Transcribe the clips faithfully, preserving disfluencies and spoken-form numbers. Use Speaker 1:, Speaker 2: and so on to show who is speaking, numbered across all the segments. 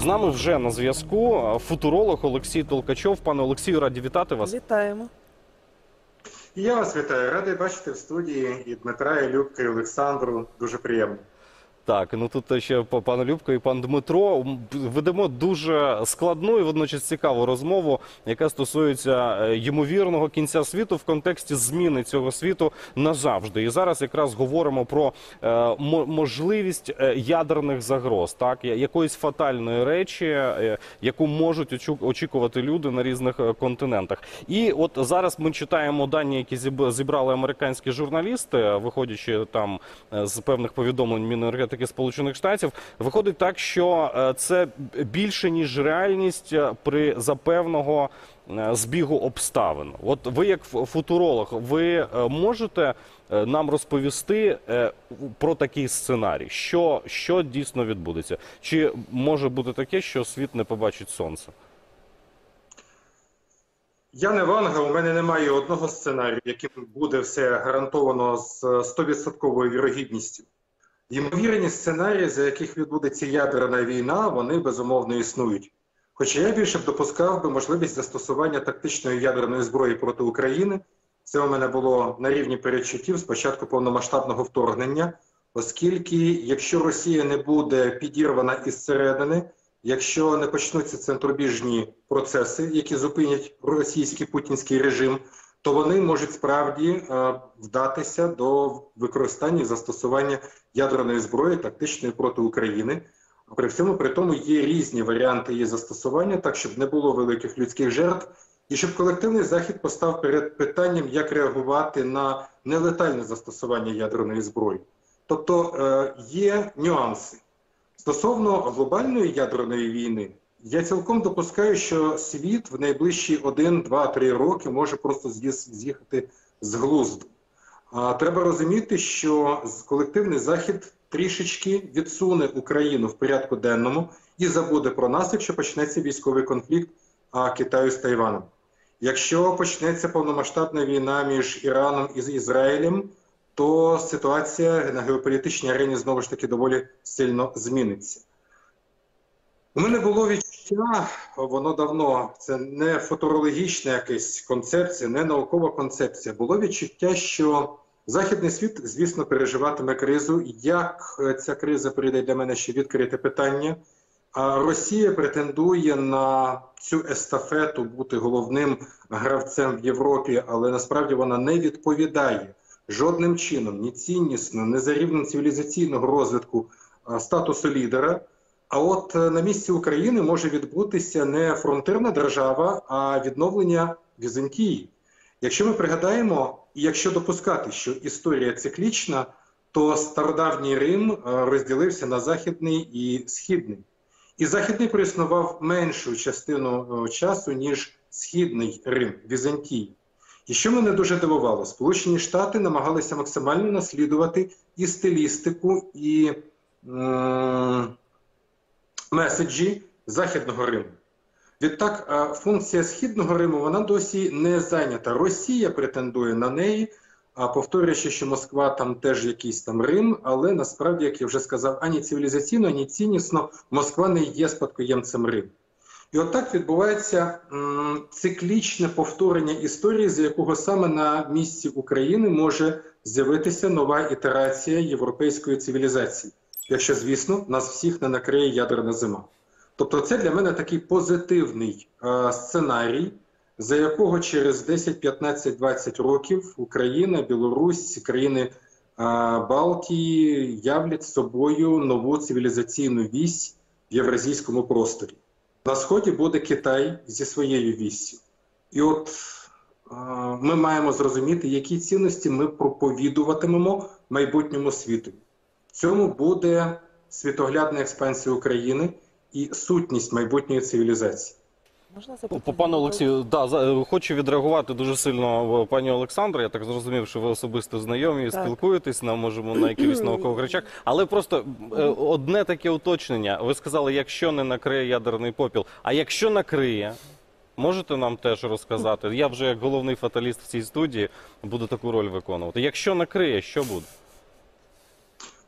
Speaker 1: З нами вже на зв'язку футуролог Олексій Толкачов. Пане Олексію, раді вітати вас.
Speaker 2: Вітаємо.
Speaker 3: Я вас вітаю. Радий бачити в студії і Дмитра, і Любка, і Олександру. Дуже приємно.
Speaker 1: Так, ну тут ще пан Любко і пан Дмитро. Ведемо дуже складну і водночас цікаву розмову, яка стосується ймовірного кінця світу в контексті зміни цього світу назавжди. І зараз якраз говоримо про е, можливість ядерних загроз, так, якоїсь фатальної речі, е, яку можуть очікувати люди на різних континентах. І от зараз ми читаємо дані, які зібрали американські журналісти, виходячи там з певних повідомлень Міненергетики Сполучених Штатів. Виходить так, що це більше, ніж реальність при запевного збігу обставин. От ви, як футуролог, ви можете нам розповісти про такий сценарій? Що, що дійсно відбудеться? Чи може бути таке, що світ не побачить сонце?
Speaker 3: Я не Ванга, у мене немає одного сценарію, яким буде все гарантовано з стовідсотковою вірогідністю. Ймовірні сценарії, за яких відбудеться ядерна війна, вони безумовно існують. Хоча я більше б допускав би можливість застосування тактичної ядерної зброї проти України. Це у мене було на рівні передчуттів з початку повномасштабного вторгнення, оскільки якщо Росія не буде підірвана із середини, якщо не почнуться центробіжні процеси, які зупинять російський путінський режим, то вони можуть справді е, вдатися до використання і застосування ядерної зброї тактичної проти України. А при всьому при тому є різні варіанти її застосування, так щоб не було великих людських жертв, і щоб колективний Захід постав перед питанням, як реагувати на нелетальне застосування ядерної зброї. Тобто е, є нюанси. Стосовно глобальної ядерної війни, я цілком допускаю, що світ в найближчі один, два, три роки може просто з'їхати з глузду. А треба розуміти, що колективний Захід трішечки відсуне Україну в порядку денному і забуде про нас, якщо почнеться військовий конфлікт а, Китаю з Тайваном. Якщо почнеться повномасштабна війна між Іраном і Ізраїлем, то ситуація на геополітичній арені знову ж таки доволі сильно зміниться. У мене було відчуття, воно давно, це не футурологічна якась концепція, не наукова концепція. Було відчуття, що західний світ, звісно, переживатиме кризу. Як ця криза прийде, для мене ще відкрите питання. А Росія претендує на цю естафету бути головним гравцем в Європі, але насправді вона не відповідає жодним чином, ні ціннісно, ні за рівнем цивілізаційного розвитку статусу лідера. А от на місці України може відбутися не фронтирна держава, а відновлення Візантії. Якщо ми пригадаємо, і якщо допускати, що історія циклічна, то стародавній Рим розділився на Західний і Східний. І Західний проіснував меншу частину часу, ніж Східний Рим, Візантії. І що мене дуже дивувало, Сполучені Штати намагалися максимально наслідувати і стилістику, і м меседжі Західного Риму. Відтак, функція Східного Риму, вона досі не зайнята. Росія претендує на неї, повторюючи, що Москва там теж якийсь там Рим, але насправді, як я вже сказав, ані цивілізаційно, ані ціннісно Москва не є спадкоємцем Риму. І отак відбувається м, циклічне повторення історії, за якого саме на місці України може з'явитися нова ітерація європейської цивілізації. Якщо, звісно, нас всіх не накриє ядерна зима. Тобто це для мене такий позитивний е, сценарій, за якого через десять, п'ятнадцять, двадцять років Україна, Білорусь, країни е, Балтії являть собою нову цивілізаційну вісь в євразійському просторі. На Сході буде Китай зі своєю віссю. І от е, ми маємо зрозуміти, які цінності ми проповідуватимемо майбутньому світу. В цьому буде світоглядна експансія України і сутність майбутньої цивілізації.
Speaker 2: Можна
Speaker 1: По пану Олексію, да, хочу відреагувати дуже сильно пані Олександра. Я так зрозумів, що ви особисто знайомі, так. Спілкуєтесь, нам можемо на якихось наукових речах. Але просто одне таке уточнення. Ви сказали, якщо не накриє ядерний попіл. А якщо накриє, можете нам теж розказати? Я вже як головний фаталіст в цій студії буду таку роль виконувати. Якщо накриє, що буде?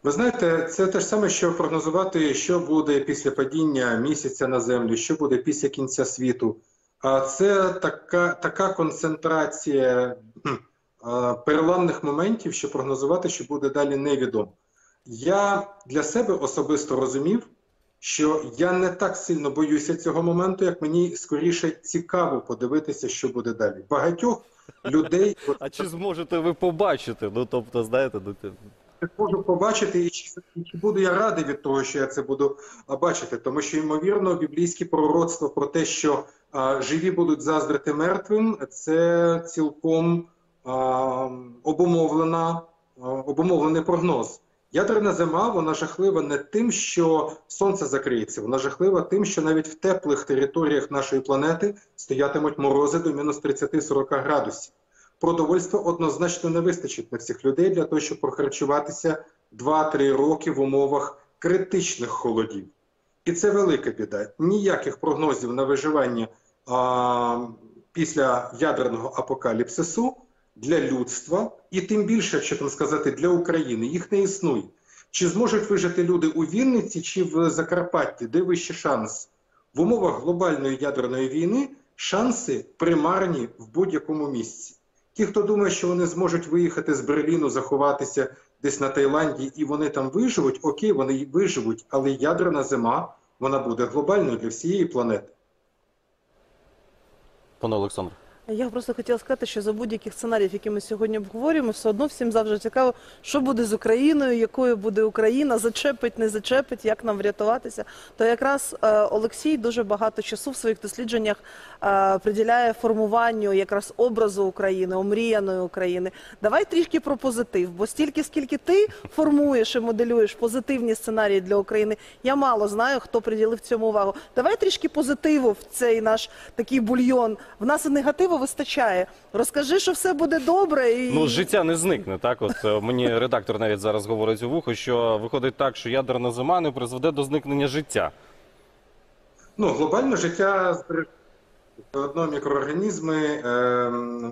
Speaker 3: Ви знаєте, це те ж саме, що прогнозувати, що буде після падіння місяця на землю, що буде після кінця світу. А це така, така концентрація кхм, а, переламних моментів, що прогнозувати, що буде далі, невідомо. Я для себе особисто розумів, що я не так сильно боюся цього моменту, як мені скоріше цікаво подивитися, що буде далі. Багатьох людей
Speaker 1: А чи зможете ви побачити? Ну, тобто, знаєте, ну, ти-
Speaker 3: можу побачити, і чи, і чи буду я радий від того, що я це буду а, бачити, тому що, ймовірно, біблійське пророцтво про те, що а, живі будуть заздрити мертвим, це цілком а, обумовлена, а, обумовлений прогноз. Ядерна зима, вона жахлива не тим, що сонце закриється, вона жахлива тим, що навіть в теплих територіях нашої планети стоятимуть морози до мінус тридцять-сорок градусів. Продовольства однозначно не вистачить на всіх людей для того, щоб прохарчуватися два-три роки в умовах критичних холодів. І це велика біда. Ніяких прогнозів на виживання а, після ядерного апокаліпсису для людства, і тим більше, якщо там сказати, для України, їх не існує. Чи зможуть вижити люди у Вінниці чи в Закарпатті, де вищий шанс? В умовах глобальної ядерної війни шанси примарні в будь-якому місці. Ті, хто думає, що вони зможуть виїхати з Берліну, заховатися десь на Таїланді і вони там виживуть, окей, вони й виживуть, але ядерна зима, вона буде глобальною для всієї планети.
Speaker 1: пане Олександр.
Speaker 2: Я просто хотіла сказати, що за будь-яких сценаріїв, які ми сьогодні обговорюємо, все одно всім завжди цікаво, що буде з Україною, якою буде Україна, зачепить, не зачепить, як нам врятуватися. То якраз е, Олексій дуже багато часу в своїх дослідженнях е, приділяє формуванню якраз образу України, омріяної України. Давай трішки про позитив, бо стільки, скільки ти формуєш і моделюєш позитивні сценарії для України, я мало знаю, хто приділив цьому увагу. Давай трішки позитиву в цей наш такий бульйон. В нас і негативу вистачає. Розкажи, що все буде добре. І...
Speaker 1: Ну, життя не зникне, так? От е, мені редактор навіть зараз говорить у вухо, що виходить так, що ядерна зима не призведе до зникнення життя.
Speaker 3: Ну, глобально життя збережеться. Все одно мікроорганізми, е,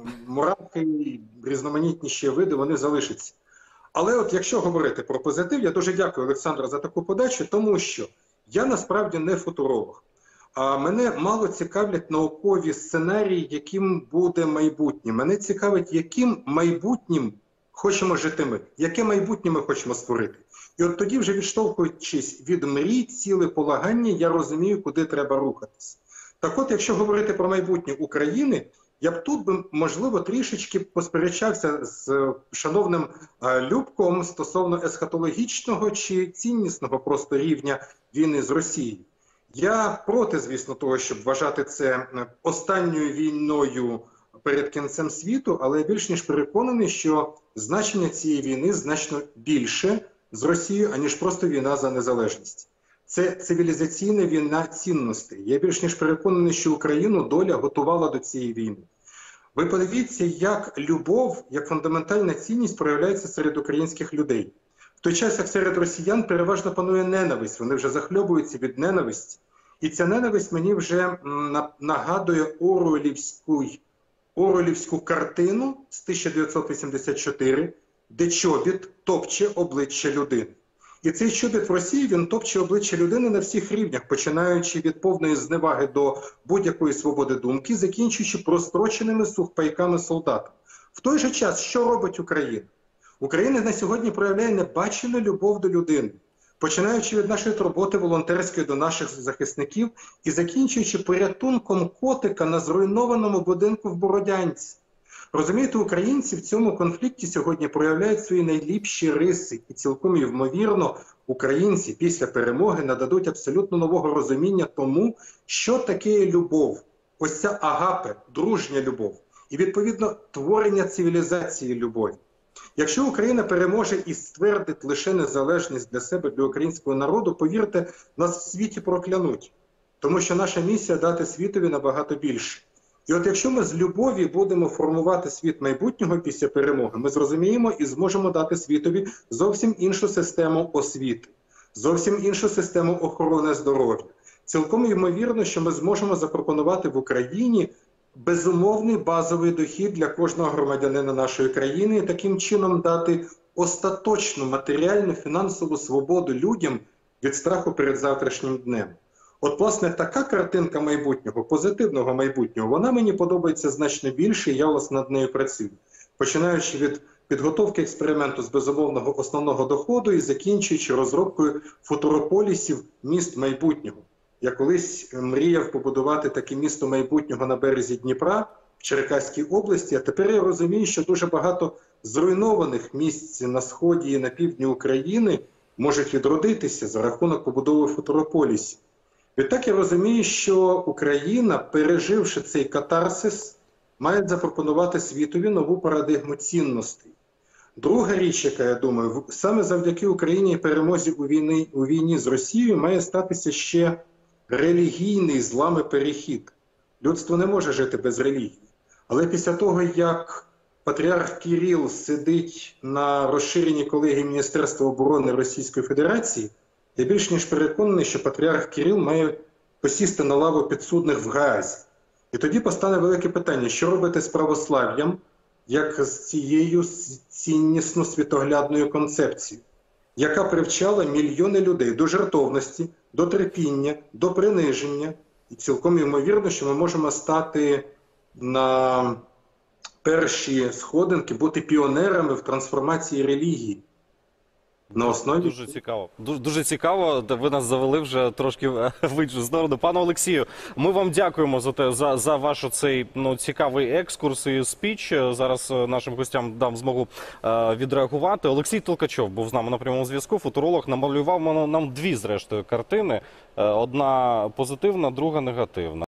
Speaker 3: мурахи, різноманітні ще види, вони залишаться. Але от якщо говорити про позитив, я дуже дякую, Олександру, за таку подачу, тому що я насправді не футуролог. А мене мало цікавлять наукові сценарії, яким буде майбутнє. Мене цікавить, яким майбутнім хочемо жити ми, яке майбутнє ми хочемо створити. І от тоді, вже відштовхуючись від мрій, цілеполагання, я розумію, куди треба рухатись. Так от, якщо говорити про майбутнє України, я б тут би, можливо, трішечки посперечався з шановним Любком стосовно есхатологічного чи ціннісного просто рівня війни з Росією. Я проти, звісно, того, щоб вважати це останньою війною перед кінцем світу, але я більш ніж переконаний, що значення цієї війни значно більше з Росією, аніж просто війна за незалежність. Це цивілізаційна війна цінностей. Я більш ніж переконаний, що Україну доля готувала до цієї війни. Ви подивіться, як любов, як фундаментальна цінність проявляється серед українських людей. В той час, як серед росіян переважно панує ненависть, вони вже захльобуються від ненависті. І ця ненависть мені вже нагадує Оруелівську, Оруелівську картину з тисяча дев'ятсот вісімдесят чотири, де чобіт топче обличчя людини. І цей чобіт в Росії, він топче обличчя людини на всіх рівнях, починаючи від повної зневаги до будь-якої свободи думки, закінчуючи простроченими сухпайками солдата. В той же час, що робить Україна? Україна на сьогодні проявляє небачену любов до людини, починаючи від нашої роботи волонтерської до наших захисників і закінчуючи порятунком котика на зруйнованому будинку в Бородянці. Розумієте, українці в цьому конфлікті сьогодні проявляють свої найліпші риси, і цілком ймовірно українці після перемоги нададуть абсолютно нового розуміння тому, що таке любов. Ось ця агапе, дружня любов. І, відповідно, творення цивілізації любові. Якщо Україна переможе і ствердить лише незалежність для себе, для українського народу, повірте, нас в світі проклянуть. Тому що наша місія – дати світові набагато більше. І от якщо ми з любові будемо формувати світ майбутнього після перемоги, ми зрозуміємо і зможемо дати світові зовсім іншу систему освіти, зовсім іншу систему охорони здоров'я. Цілком ймовірно, що ми зможемо запропонувати в Україні безумовний базовий дохід для кожного громадянина нашої країни і таким чином дати остаточну матеріальну фінансову свободу людям від страху перед завтрашнім днем. От, власне, така картинка майбутнього, позитивного майбутнього, вона мені подобається значно більше, і я, власне, над нею працюю. Починаючи від підготовки експерименту з безумовного основного доходу і закінчуючи розробкою футурополісів міст майбутнього. Я колись мріяв побудувати таке місто майбутнього на березі Дніпра в Черкаській області, а тепер я розумію, що дуже багато зруйнованих місць на сході і на півдні України можуть відродитися за рахунок побудови футурополісів. Відтак я розумію, що Україна, переживши цей катарсис, має запропонувати світові нову парадигму цінностей. Друга річ, яка, я думаю, саме завдяки Україні і перемозі у війні, у війні з Росією має статися ще релігійний злами перехід. Людство не може жити без релігії. Але після того, як патріарх Кирил сидить на розширеній колегії Міністерства оборони Російської Федерації, я більш ніж переконаний, що патріарх Кирил має посісти на лаву підсудних в Гаазі. І тоді постане велике питання, що робити з православ'ям, як з цією ціннісно-світоглядною концепцією, яка привчала мільйони людей до жертовності, до терпіння, до приниження. І цілком ймовірно, що ми можемо стати на перші сходинки, бути піонерами в трансформації релігії. На основі...
Speaker 1: Дуже цікаво. Дуже, дуже цікаво. Ви нас завели вже трошки в іншу сторону. Пане Олексію, ми вам дякуємо за те, за, за ваш цей ну, цікавий екскурс і спіч. Зараз нашим гостям дам змогу е, відреагувати. Олексій Толкачов був з нами на прямому зв'язку. Футуролог намалював нам дві, зрештою, картини. Одна позитивна, друга негативна.